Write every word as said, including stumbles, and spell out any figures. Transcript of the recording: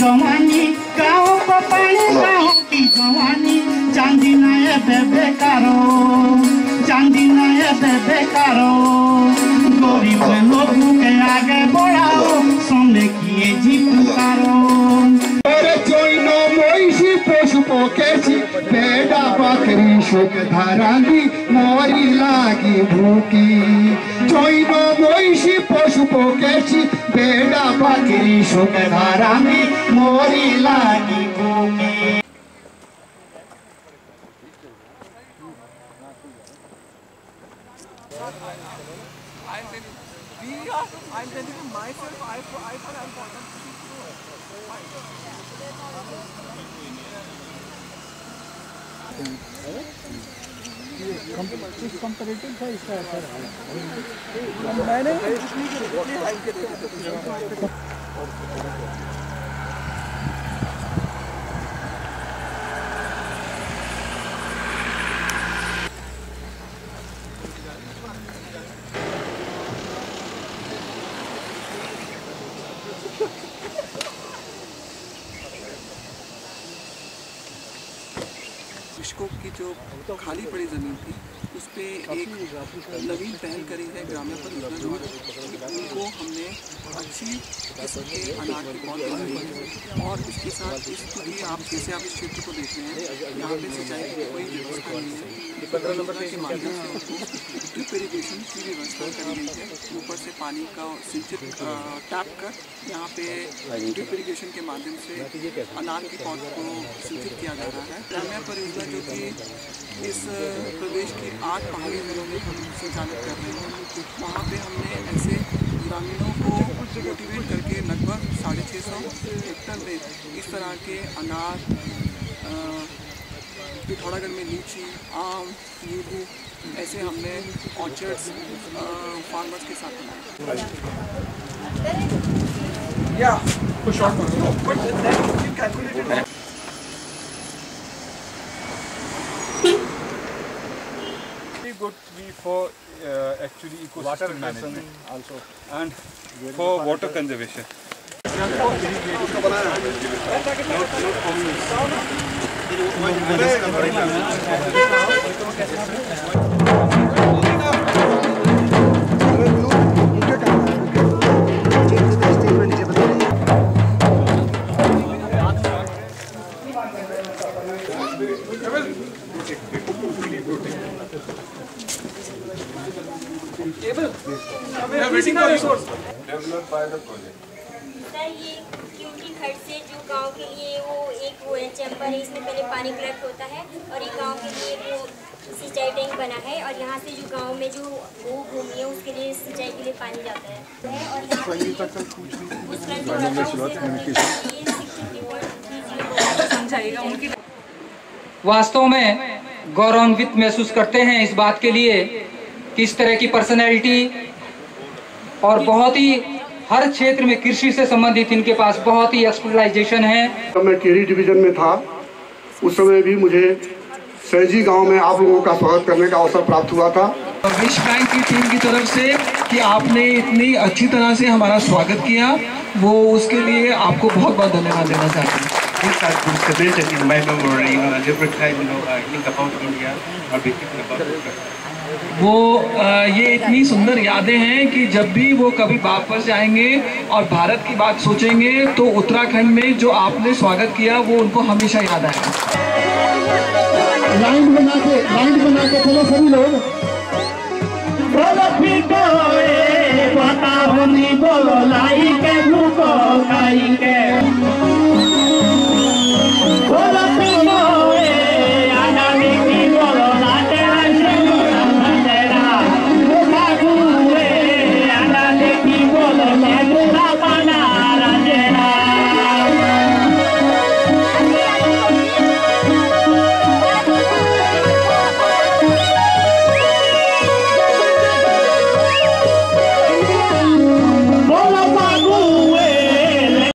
जवानी गाँव को पानी गाँव की जवानी चांदी नए बेबे करो चांदी नए बेबे करो गरीब लोगों के आगे बढ़ाओ सोने किए जी पुकारो पशु पोकेची पेड़ा बकरी शोक धारांगी मोरी लागी भूकी चोइनो मोइशी पशु पोकेची पेड़ा बकरी शोक धारांगी मोरी लागी भूकी। I'm telling you myself, I I thought I'm important. Comparative था इसका असर है मैंने इश्कों की जो खाली पड़ी ज़मीन थी उस पर एक नवीन पहल करी है ग्राम्य परियोजना द्वारा। उनको हमने अच्छी किस्म के अनाज की पौधे लगाई है और इसके साथ इसकी आप जैसे आप इस क्षेत्र को देख रहे हैं यहाँ पे सिंचाई की कोई व्यवस्था नहीं है। परियोजना के माध्यम से उनको ड्रिप इरीगेशन की व्यवस्था करी गई है। ऊपर से पानी का सिंचित टैप कर यहाँ पे ड्रिप इरीगेशन के माध्यम से अनार की पौध को सिंचित किया जा रहा है। ग्राम्य परियोजना जो कि इस प्रदेश की आठ पहाड़ी जिलों में हम संचालित कर रहे हैं वहाँ पे हमने ऐसे ग्रामीणों को मोटिवेट करके लगभग साढ़े छः सौ हेक्टर में इस तरह के अनार पिथौरागढ़ में लीची आम नींबू ऐसे हमने ऑर्चर्ड्स फार्मर्स के साथ बनाए। Good for uh, actually ecosystem management also and for water conservation. Sir ये क्योंकि घर से जो गांव के लिए वो एक वो है चैम्बर है, इसमें पहले पानी कलेक्ट होता है और एक गांव के लिए वो सिंचाई टैंक बना है और यहाँ से जो गांव में जो वो भूमि है उसके लिए सिंचाई के लिए पानी जाता है और वास्तव में गौरवान्वित महसूस करते हैं इस बात के लिए कि इस तरह की पर्सनैलिटी और बहुत ही हर क्षेत्र में कृषि से संबंधित इनके पास बहुत ही एक्सपर्टाइजेशन है। जब मैं केरी डिवीजन में था उस समय भी मुझे सहजी गांव में आप लोगों का स्वागत करने का अवसर प्राप्त हुआ था। विश्व बैंक की टीम की तरफ से कि आपने इतनी अच्छी तरह से हमारा स्वागत किया वो उसके लिए आपको बहुत बहुत धन्यवाद देना चाहते हैं। वो ये इतनी सुंदर यादें हैं कि जब भी वो कभी वापस जाएंगे और भारत की बात सोचेंगे तो उत्तराखंड में जो आपने स्वागत किया वो उनको हमेशा याद आएगा। लाइन बना के लाइन बना के चलो सभी लोग बोलो फिर बोलो लाई के भूको खाई के